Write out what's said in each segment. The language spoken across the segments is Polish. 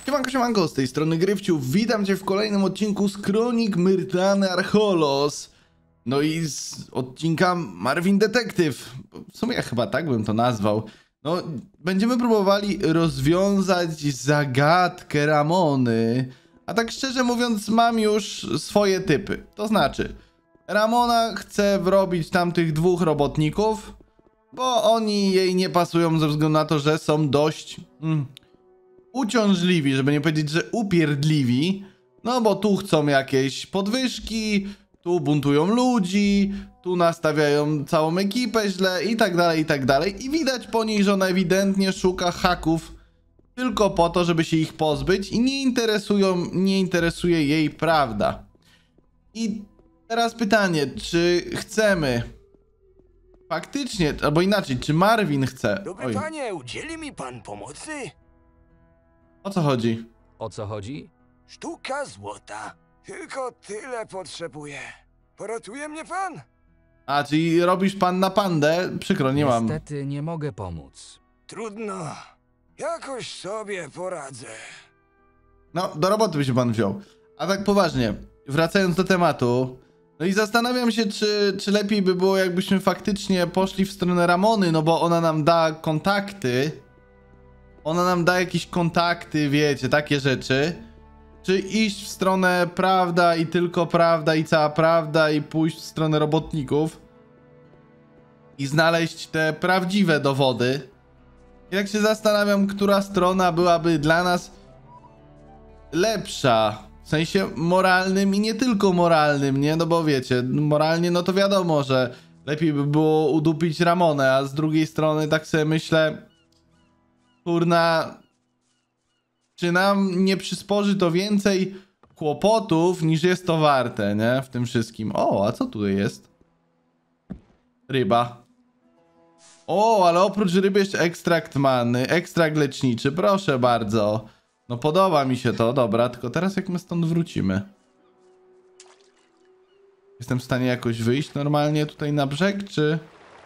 Siemanko, z tej strony Gryfciu, witam cię w kolejnym odcinku z Kronik Myrtany Archolos. No i z odcinka Marvin Detektyw. W sumie ja chyba tak bym to nazwał. No, będziemy próbowali rozwiązać zagadkę Ramony. A tak szczerze mówiąc, mam już swoje typy. To znaczy, Ramona chce wrobić tamtych dwóch robotników, bo oni jej nie pasują ze względu na to, że są dość... uciążliwi, żeby nie powiedzieć, że upierdliwi, no bo tu chcą jakieś podwyżki, tu buntują ludzi, tu nastawiają całą ekipę źle i tak dalej, i tak dalej. I widać po niej, że ona ewidentnie szuka haków tylko po to, żeby się ich pozbyć i nie interesuje jej prawda. I teraz pytanie, czy chcemy faktycznie, albo inaczej, czy Marvin chce... Dobry panie, udzieli mi pan pomocy? O co chodzi? O co chodzi? Sztuka złota. Tylko tyle potrzebuję. Poratuje mnie pan? A, czyli robisz pan na pandę? Przykro, nie mam. Niestety nie mogę pomóc. Trudno. Jakoś sobie poradzę. No, do roboty by się pan wziął. A tak poważnie, wracając do tematu, no i zastanawiam się, czy lepiej by było, jakbyśmy faktycznie poszli w stronę Ramony, no bo ona nam da kontakty. Ona nam da jakieś kontakty, wiecie, takie rzeczy. Czy iść w stronę prawda i tylko prawda i cała prawda i pójść w stronę robotników i znaleźć te prawdziwe dowody. I tak się zastanawiam, która strona byłaby dla nas lepsza. W sensie moralnym i nie tylko moralnym, nie? No bo wiecie, moralnie no to wiadomo, że lepiej by było udupić Ramonę, a z drugiej strony tak sobie myślę... Kurna, czy nam nie przysporzy to więcej kłopotów niż jest to warte, nie? W tym wszystkim. O, a co tutaj jest? Ryba. O, ale oprócz ryby jeszcze ekstrakt manny, ekstrakt leczniczy, proszę bardzo. No podoba mi się to, dobra, tylko teraz jak my stąd wrócimy? Jestem w stanie jakoś wyjść normalnie tutaj na brzeg, czy...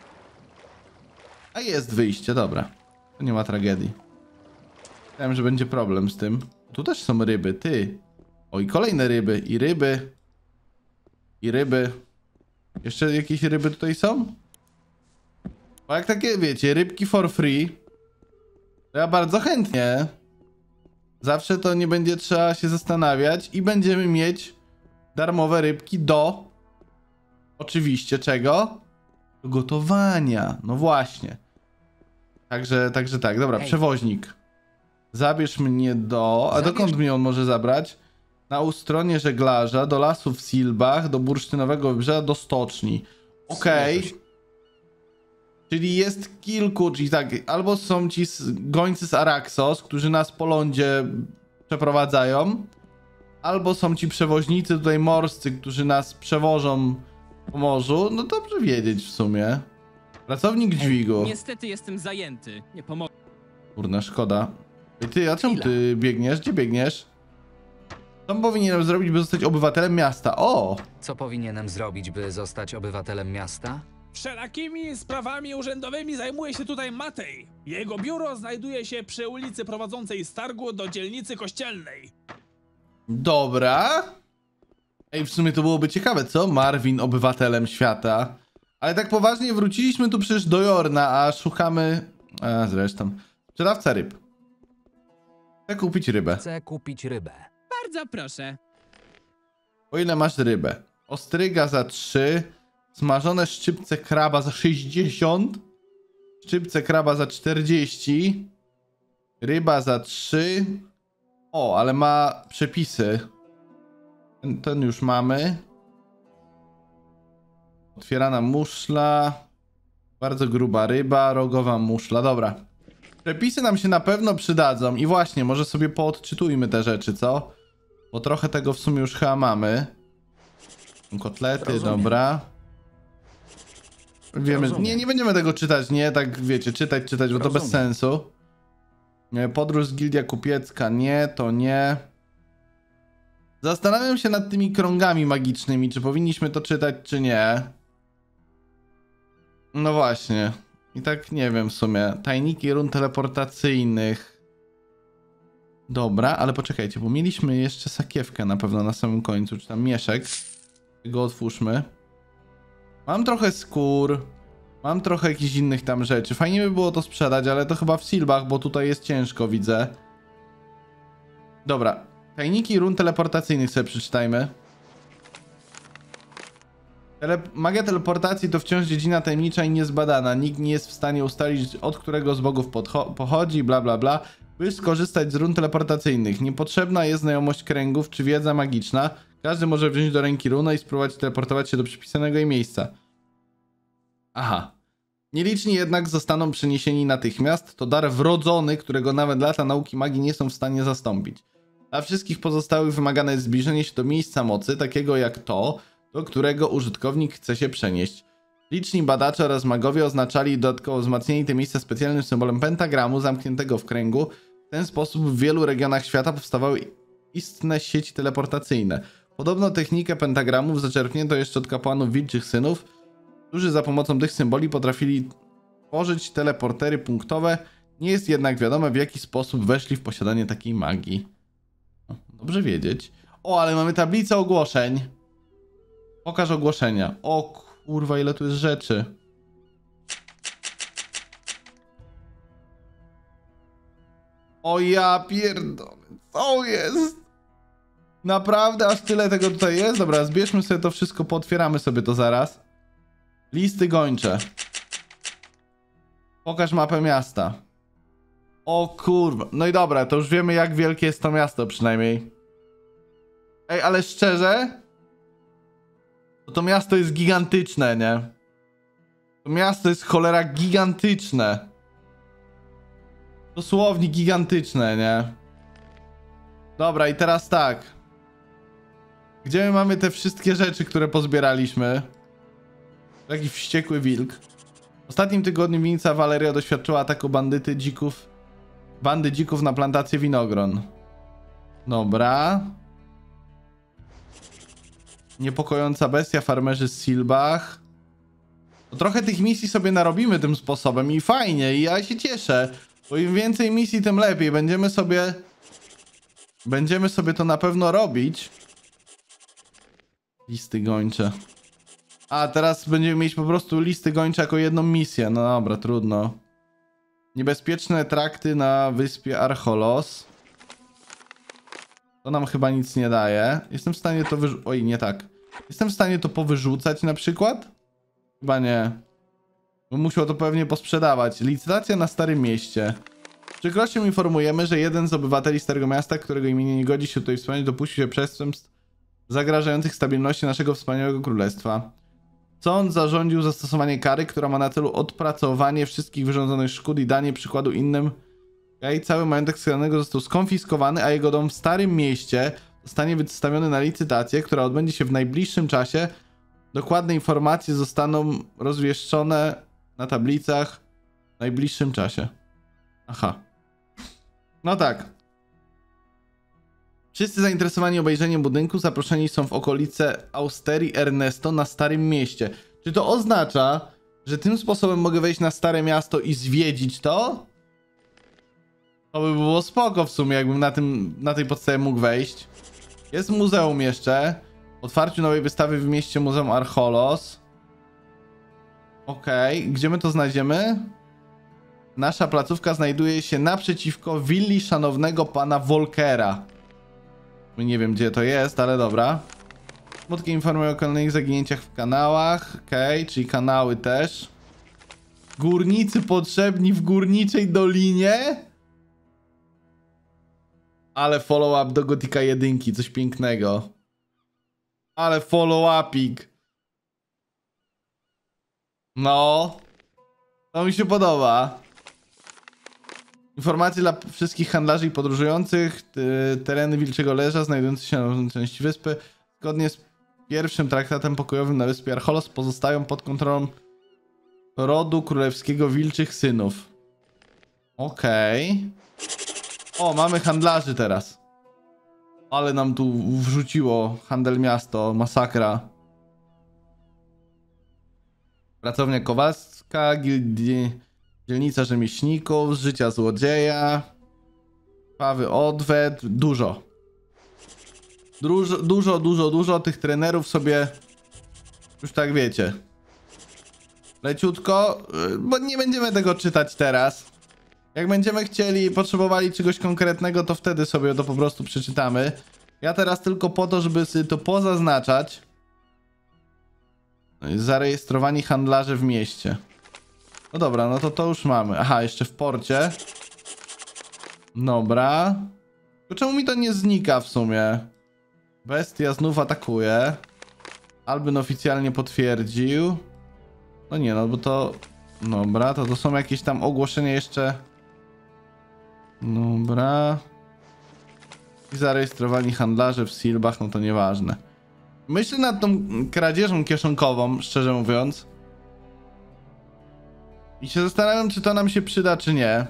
A jest wyjście, dobra. To nie ma tragedii. Myślałem, że będzie problem z tym. Tu też są ryby, ty. O, i kolejne ryby. I ryby. I ryby. Jeszcze jakieś ryby tutaj są? Bo jak takie, wiecie, rybki for free, to ja bardzo chętnie. Zawsze to nie będzie trzeba się zastanawiać i będziemy mieć darmowe rybki do... Oczywiście czego? Do gotowania. No właśnie. Także tak, dobra, Ej. przewoźnik. Zabierz mnie do... A dokąd mnie on może zabrać? Na ustronie żeglarza, do lasu w Silbach, do bursztynowego wybrzeża, do stoczni. Okej. Czyli jest kilku, czyli tak, albo są ci gońcy z Araxos, którzy nas po lądzie przeprowadzają, albo są ci przewoźnicy tutaj morscy, którzy nas przewożą po morzu. No dobrze wiedzieć w sumie. Pracownik dźwigu. Niestety jestem zajęty. Nie pomogę. Kurna, szkoda. Ej, ty, a czemu ty biegniesz? Gdzie biegniesz? Co powinienem zrobić, by zostać obywatelem miasta? O! Co powinienem zrobić, by zostać obywatelem miasta? Wszelakimi sprawami urzędowymi zajmuje się tutaj Matej. Jego biuro znajduje się przy ulicy prowadzącej z targu do dzielnicy kościelnej. Dobra. Ej, w sumie to byłoby ciekawe, co? Marvin obywatelem świata. Ale tak poważnie, wróciliśmy tu przecież do Jorna, a szukamy... A zresztą. Sprzedawca ryb. Chcę kupić rybę. Chcę kupić rybę. Bardzo proszę. O ile masz rybę? Ostryga za 3. Smażone szczypce kraba za 60. Szczypce kraba za 40. Ryba za 3. O, ale ma przepisy. Ten już mamy. Otwierana muszla. Bardzo gruba ryba, rogowa muszla. Dobra. Przepisy nam się na pewno przydadzą. I właśnie, może sobie poodczytujmy te rzeczy, co? Bo trochę tego w sumie już chyba mamy. Kotlety, dobra. Wiemy, nie będziemy tego czytać, nie? Tak wiecie, czytać, bo to bez sensu. Podróż z Gildia Kupiecka, nie, to nie. Zastanawiam się nad tymi krągami magicznymi, czy powinniśmy to czytać, czy nie. No właśnie. I tak nie wiem w sumie. Tajniki run teleportacyjnych. Dobra, ale poczekajcie, bo mieliśmy jeszcze sakiewkę na pewno na samym końcu, czy tam mieszek. Go otwórzmy. Mam trochę skór. Mam trochę jakichś innych tam rzeczy. Fajnie by było to sprzedać, ale to chyba w silbach, bo tutaj jest ciężko, widzę. Dobra. Tajniki run teleportacyjnych sobie przeczytajmy. Magia teleportacji to wciąż dziedzina tajemnicza i niezbadana. Nikt nie jest w stanie ustalić, od którego z bogów pochodzi, bla bla bla. By skorzystać z run teleportacyjnych, niepotrzebna jest znajomość kręgów czy wiedza magiczna. Każdy może wziąć do ręki runę i spróbować teleportować się do przypisanego jej miejsca. Aha. Nieliczni jednak zostaną przeniesieni natychmiast. To dar wrodzony, którego nawet lata nauki magii nie są w stanie zastąpić. Dla wszystkich pozostałych wymagane jest zbliżenie się do miejsca mocy, takiego jak to, do którego użytkownik chce się przenieść. Liczni badacze oraz magowie oznaczali dodatkowo wzmacnienie te miejsca specjalnym symbolem pentagramu zamkniętego w kręgu. W ten sposób w wielu regionach świata powstawały istne sieci teleportacyjne. Podobno technikę pentagramów zaczerpnięto jeszcze od kapłanów wilczych synów, którzy za pomocą tych symboli potrafili tworzyć teleportery punktowe. Nie jest jednak wiadome, w jaki sposób weszli w posiadanie takiej magii. Dobrze wiedzieć. O, ale mamy tablicę ogłoszeń. Pokaż ogłoszenia. O kurwa, ile tu jest rzeczy. O ja pierdolę. Co jest? Naprawdę aż tyle tego tutaj jest? Dobra, zbierzmy sobie to wszystko, pootwieramy sobie to zaraz. Listy gończe. Pokaż mapę miasta. O kurwa. No i dobra, to już wiemy, jak wielkie jest to miasto przynajmniej. Ej, ale szczerze? To miasto jest gigantyczne, nie? To miasto jest cholera gigantyczne. Dosłownie gigantyczne, nie? Dobra, i teraz tak. Gdzie my mamy te wszystkie rzeczy, które pozbieraliśmy? Taki wściekły wilk. W ostatnim tygodniu winnica Valeria doświadczyła ataku bandy dzików na plantację winogron. Dobra. Niepokojąca bestia, farmerzy z Silbach. No, trochę tych misji sobie narobimy tym sposobem i fajnie, i ja się cieszę. Bo im więcej misji, tym lepiej. Będziemy sobie to na pewno robić. Listy gończe. A, teraz będziemy mieć po prostu listy gończe jako jedną misję. No dobra, trudno. Niebezpieczne trakty na wyspie Archolos. To nam chyba nic nie daje. Jestem w stanie to Oj, nie tak. Jestem w stanie to powyrzucać na przykład? Chyba nie. Bo musiał to pewnie posprzedawać. Licytacja na Starym Mieście. Z przykrością informujemy, że jeden z obywateli Starego Miasta, którego imienie nie godzi się tutaj wspomnieć, dopuścił się przestępstw zagrażających stabilności naszego wspaniałego królestwa. Sąd zarządził zastosowanie kary, która ma na celu odpracowanie wszystkich wyrządzonych szkód i danie przykładu innym. Cały majątek skradziony został skonfiskowany, a jego dom w Starym Mieście zostanie wystawiony na licytację, która odbędzie się w najbliższym czasie. Dokładne informacje zostaną rozwieszczone na tablicach w najbliższym czasie. Aha. No tak. Wszyscy zainteresowani obejrzeniem budynku zaproszeni są w okolice Austerii Ernesto na Starym Mieście. Czy to oznacza, że tym sposobem mogę wejść na Stare Miasto i zwiedzić to? To by było spoko w sumie, jakbym na tej podstawie mógł wejść. Jest muzeum jeszcze. Otwarciu nowej wystawy w mieście Muzeum Archolos. Okej, gdzie my to znajdziemy? Nasza placówka znajduje się naprzeciwko willi szanownego pana Volkera. Nie wiem, gdzie to jest, ale dobra. Smutki informują o kolejnych zaginięciach w kanałach. Okej, czyli kanały też. Górnicy potrzebni w Górniczej Dolinie? Ale follow-up do Gotika 1, coś pięknego. Ale follow-upik. No. To mi się podoba. Informacje dla wszystkich handlarzy i podróżujących. Tereny Wilczego Leża znajdujące się na części wyspy zgodnie z pierwszym traktatem pokojowym na wyspie Archolos pozostają pod kontrolą rodu królewskiego Wilczych Synów. Okej. O, mamy handlarzy teraz. Ale nam tu wrzuciło handel miasto, masakra. Pracownia Kowalska, dzielnica rzemieślników, z życia złodzieja. Pawy odwet, dużo. Dużo tych trenerów sobie już tak wiecie. Leciutko, bo nie będziemy tego czytać teraz. Jak będziemy chcieli, potrzebowali czegoś konkretnego, to wtedy sobie to po prostu przeczytamy. Ja teraz tylko po to, żeby sobie to pozaznaczać. Zarejestrowani handlarze w mieście. No dobra, no to już mamy. Aha, jeszcze w porcie. Dobra. To czemu mi to nie znika w sumie? Bestia znów atakuje. Albin oficjalnie potwierdził. No nie, no bo to... Dobra, to są jakieś tam ogłoszenia jeszcze. Dobra. I zarejestrowani handlarze w Silbach, no to nieważne. Myślę nad tą kradzieżą kieszonkową, szczerze mówiąc. I się zastanawiam, czy to nam się przyda, czy nie.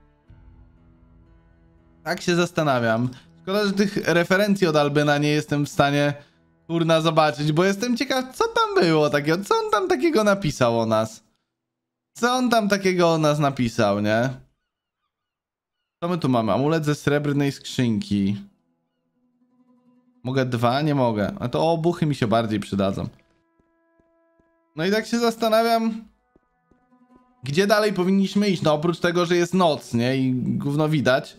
Tak się zastanawiam. Szkoda, że tych referencji od Albyna nie jestem w stanie, kurna, zobaczyć, bo jestem ciekaw, co tam było takiego, co on tam takiego napisał o nas. Co on tam takiego o nas napisał, nie? Co my tu mamy? Amulet ze srebrnej skrzynki. Mogę 2? Nie mogę. A to obuchy mi się bardziej przydadzą. No i tak się zastanawiam, gdzie dalej powinniśmy iść? No oprócz tego, że jest noc, nie? I gówno widać.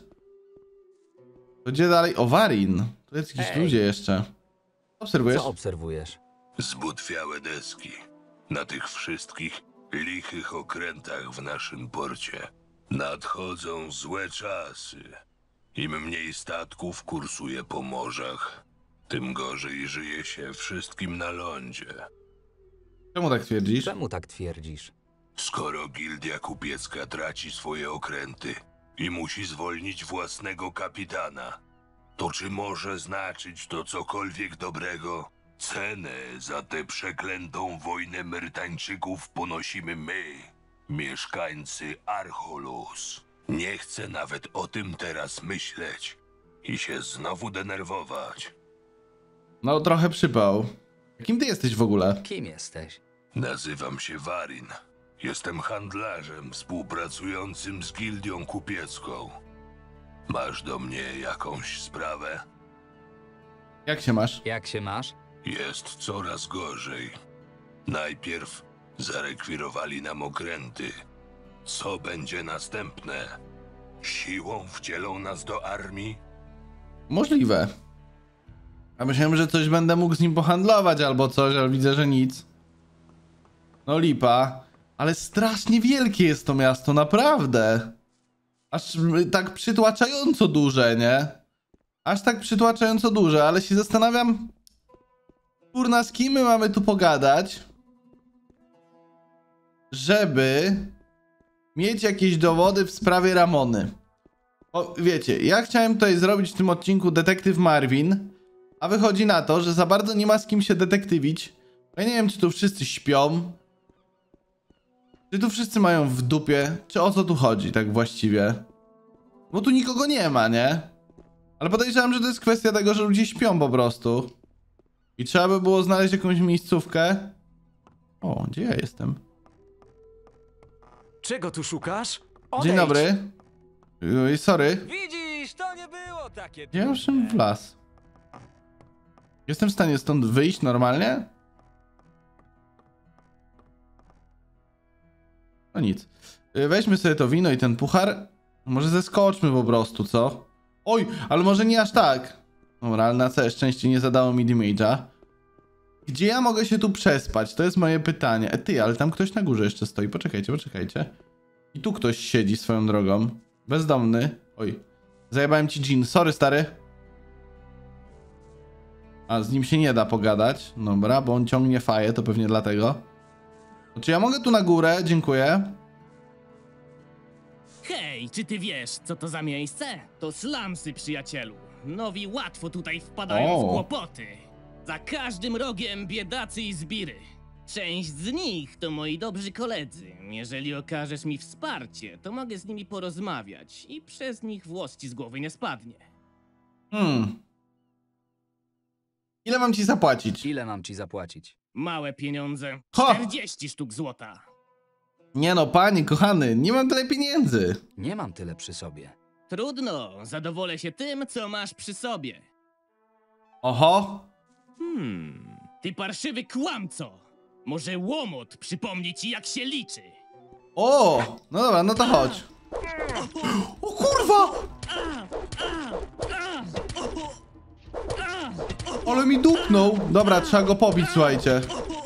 To gdzie dalej? O, Warin. Tu jest jakieś ludzie jeszcze. Obserwujesz? Co obserwujesz? Zbutwiałe deski. Na tych wszystkich lichych okrętach w naszym porcie. Nadchodzą złe czasy. Im mniej statków kursuje po morzach, tym gorzej żyje się wszystkim na lądzie. Czemu tak twierdzisz? Czemu tak twierdzisz? Skoro gildia kupiecka traci swoje okręty i musi zwolnić własnego kapitana, to czy może znaczyć to cokolwiek dobrego? Cenę za tę przeklętą wojnę Myrtańczyków ponosimy my, mieszkańcy Archolus. Nie chcę nawet o tym teraz myśleć i się znowu denerwować. No trochę przypał. Kim ty jesteś w ogóle? Kim jesteś? Nazywam się Warin. Jestem handlarzem współpracującym z gildią kupiecką. Masz do mnie jakąś sprawę? Jak się masz? Jak się masz? Jest coraz gorzej. Najpierw zarekwirowali nam okręty. Co będzie następne? Siłą wcielą nas do armii? Możliwe. A myślałem, że coś będę mógł z nim pohandlować albo coś, ale widzę, że nic. No lipa. Ale strasznie wielkie jest to miasto, naprawdę. Aż tak przytłaczająco duże, nie? Aż tak przytłaczająco duże, ale się zastanawiam... Kurna, z kim my mamy tu pogadać? Żeby... mieć jakieś dowody w sprawie Ramony. O, wiecie, ja chciałem tutaj zrobić w tym odcinku Detektyw Marvin, a wychodzi na to, że za bardzo nie ma z kim się detektywić. Ja nie wiem, czy tu wszyscy śpią, czy tu wszyscy mają w dupie, czy o co tu chodzi tak właściwie. Bo tu nikogo nie ma, nie? Ale podejrzewam, że to jest kwestia tego, że ludzie śpią po prostu. I trzeba by było znaleźć jakąś miejscówkę. O, gdzie ja jestem? Czego tu szukasz? Dzień dobry. Sorry. Widzisz, to nie było takie Ja już w las. Jestem w stanie stąd wyjść normalnie? No nic. Weźmy sobie to wino i ten puchar. Może zeskoczmy po prostu, co? Oj, ale może nie aż tak. Dobra, ale na całe szczęście nie zadało mi damage'a. Gdzie ja mogę się tu przespać? To jest moje pytanie. Ty, ale tam ktoś na górze jeszcze stoi. Poczekajcie, poczekajcie. I tu ktoś siedzi swoją drogą. Bezdomny. Oj. Zajebałem ci dżin. Sorry, stary. A, z nim się nie da pogadać. Dobra, bo on ciągnie faję, to pewnie dlatego. Czy ja mogę tu na górę? Dziękuję. Hej, czy ty wiesz, co to za miejsce? To slumsy, przyjacielu. Nowi łatwo tutaj wpadają w kłopoty. Za każdym rogiem biedacy i zbiry. Część z nich to moi dobrzy koledzy. Jeżeli okażesz mi wsparcie, to mogę z nimi porozmawiać i przez nich włos ci z głowy nie spadnie. Ile mam ci zapłacić? Ile mam ci zapłacić? Małe pieniądze. Ha! 40 sztuk złota. Nie no, panie, kochany, nie mam tyle pieniędzy. Nie mam tyle przy sobie. Trudno, zadowolę się tym, co masz przy sobie. Oho. Ty parszywy kłamco! Może łomot przypomni ci, jak się liczy. O! No dobra, no to chodź. O kurwa! Ale mi dupnął. Dobra, trzeba go pobić, słuchajcie.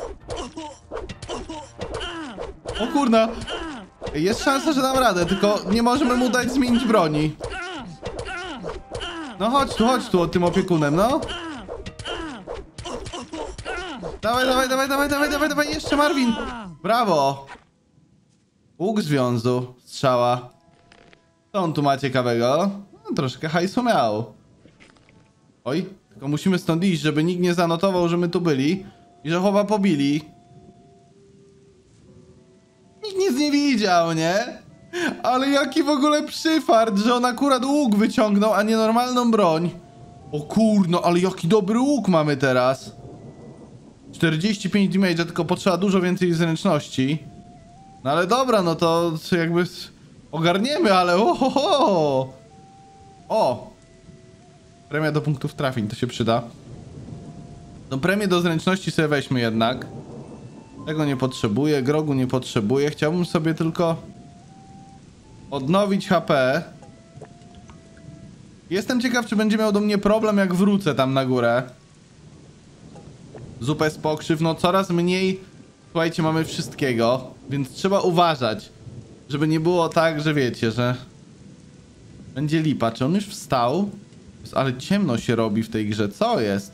O kurna. Jest szansa, że dam radę, tylko nie możemy mu dać zmienić broni. No chodź tu tym opiekunem, no. Dawaj, jeszcze Marvin. Brawo. Łuk związu, strzała. Co on tu ma ciekawego? No, troszkę hajsu miał. Oj, tylko musimy stąd iść, żeby nikt nie zanotował, że my tu byli. I że chowa pobili. Nikt nic nie widział, nie? Ale jaki w ogóle przyfart, że on akurat łuk wyciągnął, a nie normalną broń. O kurno, ale jaki dobry łuk mamy teraz. 45 damage'a, tylko potrzeba dużo więcej zręczności. No ale dobra, no to jakby ogarniemy, ale ohoho. O! Premia do punktów trafień, to się przyda. No premię do zręczności sobie weźmy jednak. Tego nie potrzebuję, grogu nie potrzebuję. Chciałbym sobie tylko odnowić HP. Jestem ciekaw, czy będzie miał do mnie problem, jak wrócę tam na górę. Zupę z pokrzyw, no coraz mniej, słuchajcie, mamy wszystkiego, więc trzeba uważać, żeby nie było tak, że wiecie, że będzie lipa. Czy on już wstał? Ale ciemno się robi w tej grze, co jest?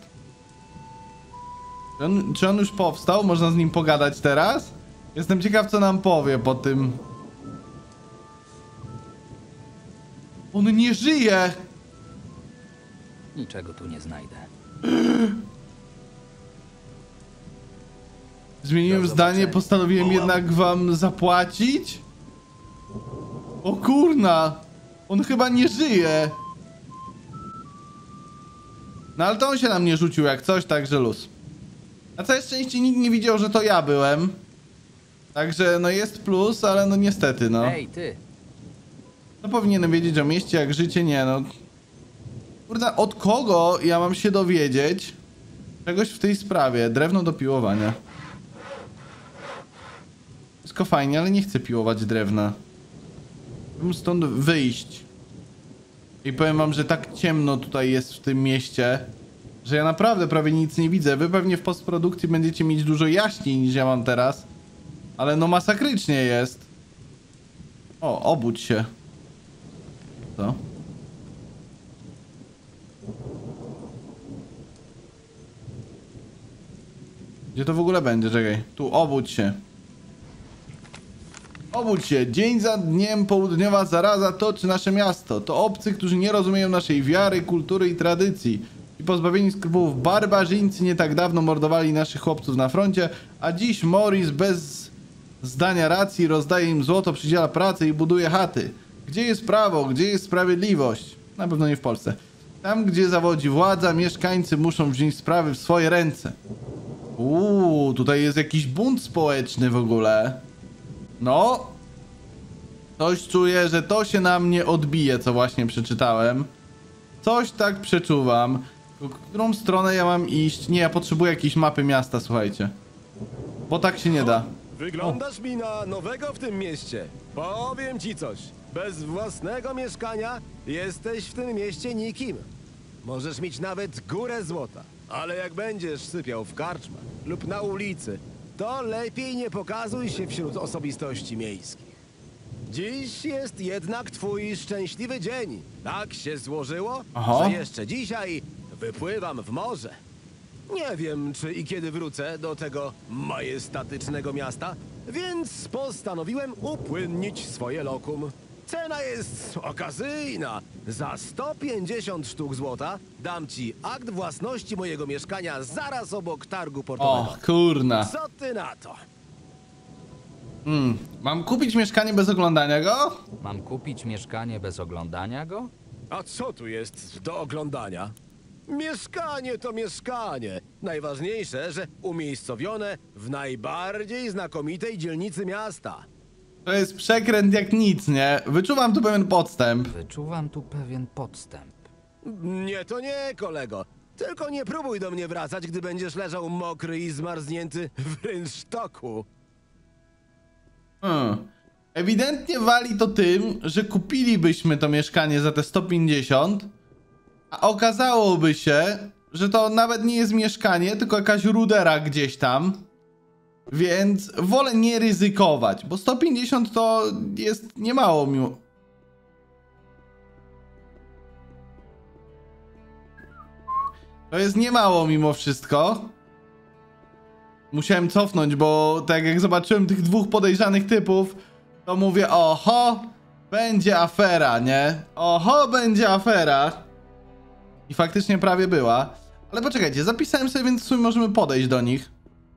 Czy on już powstał? Można z nim pogadać teraz? Jestem ciekaw, co nam powie po tym. On nie żyje! Niczego tu nie znajdę. Zmieniłem zdanie, postanowiłem jednak wam zapłacić? O kurna! On chyba nie żyje! No ale to on się na mnie rzucił jak coś, także luz. Na całe szczęście nikt nie widział, że to ja byłem. Także no jest plus, ale no niestety no. Ej, ty! No powinienem wiedzieć o mieście jak życie, nie no. Kurde, od kogo ja mam się dowiedzieć czegoś w tej sprawie? Drewno do piłowania. Wszystko fajnie, ale nie chcę piłować drewna. Chcę stąd wyjść. I powiem wam, że tak ciemno tutaj jest w tym mieście, że ja naprawdę prawie nic nie widzę. Wy pewnie w postprodukcji będziecie mieć dużo jaśniej niż ja mam teraz. Ale no masakrycznie jest. O, obudź się. Co? Gdzie to w ogóle będzie? Czekaj. Tu, obudź się. Obudź się. Dzień za dniem południowa zaraza toczy nasze miasto. To obcy, którzy nie rozumieją naszej wiary, kultury i tradycji. I pozbawieni skrupułów barbarzyńcy nie tak dawno mordowali naszych chłopców na froncie, a dziś Morris bez zdania racji rozdaje im złoto, przydziela pracę i buduje chaty. Gdzie jest prawo? Gdzie jest sprawiedliwość? Na pewno nie w Polsce. Tam, gdzie zawodzi władza, mieszkańcy muszą wziąć sprawy w swoje ręce. Tutaj jest jakiś bunt społeczny w ogóle. No. Coś czuję, że to się na mnie odbije, co właśnie przeczytałem. Coś tak przeczuwam. W którą stronę ja mam iść? Nie, ja potrzebuję jakiejś mapy miasta, słuchajcie. Bo tak się nie da. Wyglądasz mi na nowego w tym mieście. Powiem ci coś. Bez własnego mieszkania jesteś w tym mieście nikim. Możesz mieć nawet górę złota. Ale jak będziesz sypiał w karczmach lub na ulicy, to lepiej nie pokazuj się wśród osobistości miejskich. Dziś jest jednak twój szczęśliwy dzień. Tak się złożyło, że jeszcze dzisiaj wypływam w morze. Nie wiem, czy i kiedy wrócę do tego majestatycznego miasta, więc postanowiłem upłynnić swoje lokum. Cena jest okazyjna. Za 150 sztuk złota dam ci akt własności mojego mieszkania zaraz obok targu portowego. O, kurna. Co ty na to? Mam kupić mieszkanie bez oglądania go? Mam kupić mieszkanie bez oglądania go? A co tu jest do oglądania? Mieszkanie to mieszkanie. Najważniejsze, że umiejscowione w najbardziej znakomitej dzielnicy miasta. To jest przekręt jak nic, nie? Wyczuwam tu pewien podstęp. Wyczuwam tu pewien podstęp. Nie, to nie, kolego. Tylko nie próbuj do mnie wracać, gdy będziesz leżał mokry i zmarznięty w rynsztoku. Ewidentnie wali to tym, że kupilibyśmy to mieszkanie za te 150, a okazałoby się, że to nawet nie jest mieszkanie, tylko jakaś rudera gdzieś tam. Więc wolę nie ryzykować, bo 150 to jest niemało mimo... To jest niemało mimo wszystko. Musiałem cofnąć, bo tak jak zobaczyłem tych dwóch podejrzanych typów, to mówię, oho, będzie afera, nie? Oho, będzie afera. I faktycznie prawie była. Ale poczekajcie, zapisałem sobie, więc w sumie możemy podejść do nich.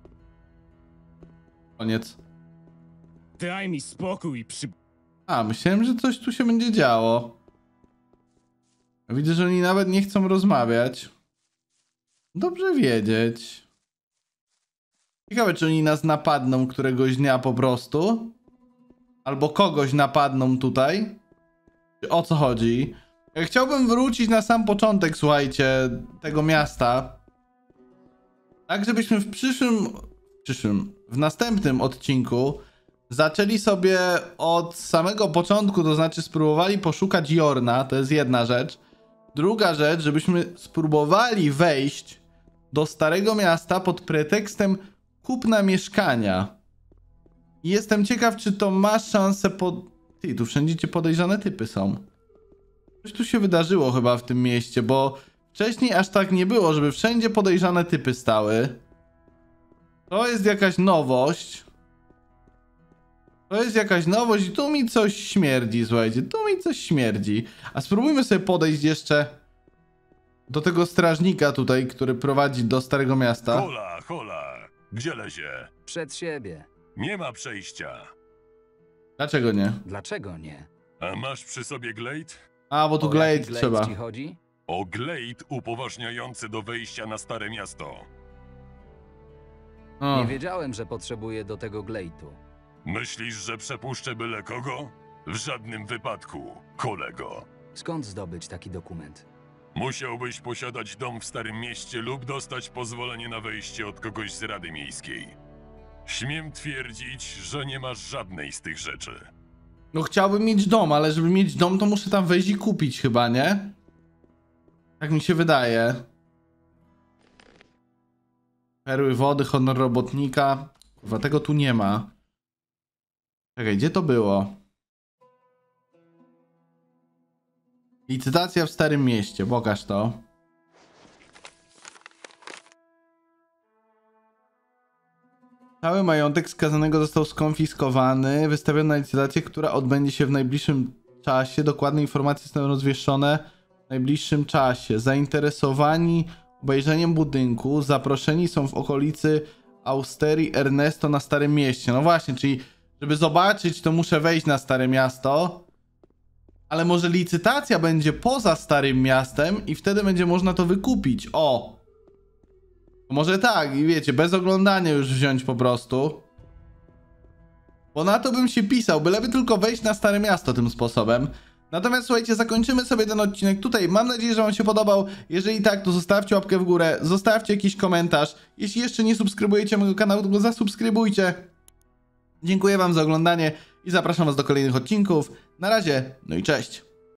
Koniec. Daj mi spokój, A, myślałem, że coś tu się będzie działo. Widzę, że oni nawet nie chcą rozmawiać. Dobrze wiedzieć. Ciekawe, czy oni nas napadną któregoś dnia po prostu. Albo kogoś napadną tutaj. O co chodzi? Chciałbym wrócić na sam początek, słuchajcie, tego miasta. Tak, żebyśmy w następnym odcinku zaczęli sobie od samego początku, to znaczy spróbowali poszukać Jorna, to jest jedna rzecz. Druga rzecz, żebyśmy spróbowali wejść do Starego Miasta pod pretekstem kupna mieszkania. I jestem ciekaw, czy to ma szansę Ty, tu wszędzie ci podejrzane typy są. Coś tu się wydarzyło chyba w tym mieście, bo wcześniej aż tak nie było, żeby wszędzie podejrzane typy stały. To jest jakaś nowość. To jest jakaś nowość i tu mi coś śmierdzi, słuchajcie. Tu mi coś śmierdzi. A spróbujmy sobie podejść jeszcze do tego strażnika tutaj, który prowadzi do Starego Miasta. Hola, gdzie lezie? Przed siebie. Nie ma przejścia. Dlaczego nie? Dlaczego nie? A masz przy sobie glejt? A, bo tu O glade jaki glejt trzeba. ci chodzi? O glejt upoważniający do wejścia na Stare Miasto. O. Nie wiedziałem, że potrzebuję do tego glejtu. Myślisz, że przepuszczę byle kogo? W żadnym wypadku, kolego. Skąd zdobyć taki dokument? Musiałbyś posiadać dom w Starym Mieście lub dostać pozwolenie na wejście od kogoś z Rady Miejskiej. Śmiem twierdzić, że nie masz żadnej z tych rzeczy. No chciałbym mieć dom, ale żeby mieć dom, to muszę tam wejść i kupić chyba, nie? Tak mi się wydaje. Perły wody, honor robotnika. Kurwa, tego tu nie ma. Czekaj, gdzie to było? Licytacja w Starym Mieście, pokaż to. Cały majątek skazanego został skonfiskowany. Wystawiono na licytację, która odbędzie się w najbliższym czasie. Dokładne informacje zostaną rozwieszone w najbliższym czasie. Zainteresowani obejrzeniem budynku zaproszeni są w okolicy Austerii Ernesto na Starym Mieście. No właśnie, czyli żeby zobaczyć, to muszę wejść na Stare Miasto. Ale może licytacja będzie poza Starym Miastem i wtedy będzie można to wykupić. O! Może tak, i wiecie, bez oglądania już wziąć po prostu. Bo na to bym się pisał, byleby tylko wejść na Stare Miasto tym sposobem. Natomiast słuchajcie, zakończymy sobie ten odcinek tutaj. Mam nadzieję, że wam się podobał. Jeżeli tak, to zostawcie łapkę w górę, zostawcie jakiś komentarz. Jeśli jeszcze nie subskrybujecie mojego kanału, to go zasubskrybujcie. Dziękuję wam za oglądanie i zapraszam was do kolejnych odcinków. Na razie, no i cześć.